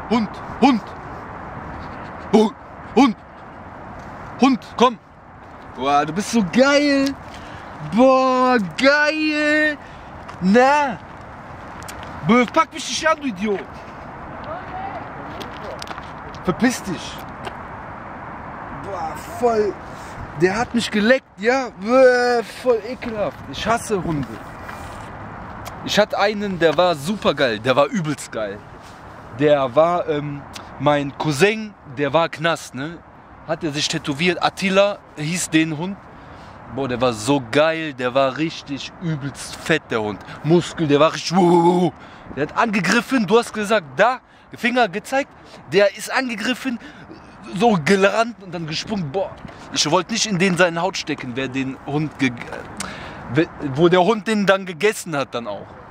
Hund, Hund. Hund, Hund. Hund, komm. Boah, du bist so geil. Boah, geil. Na. Boah, pack mich nicht an, du Idiot. Verpiss dich. Boah, voll. Der hat mich geleckt, ja? Boah, voll ekelhaft. Ich hasse Hunde. Ich hatte einen, der war super geil. Der war übelst geil. Der war mein Cousin, der war Knast, ne? Hat er sich tätowiert. Attila hieß den Hund. Boah, der war so geil. Der war richtig übelst fett, der Hund. Muskel, der war richtig. Der hat angegriffen. Du hast gesagt, da. Finger gezeigt. Der ist angegriffen. So gerannt und dann gesprungen. Boah, ich wollte nicht in den seine Haut stecken, wer den Hund wo der Hund den dann gegessen hat dann auch.